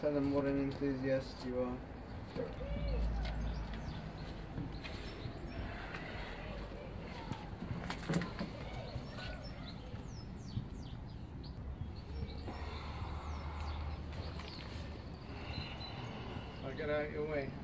tell them what an enthusiast you are. I'll get out of your way.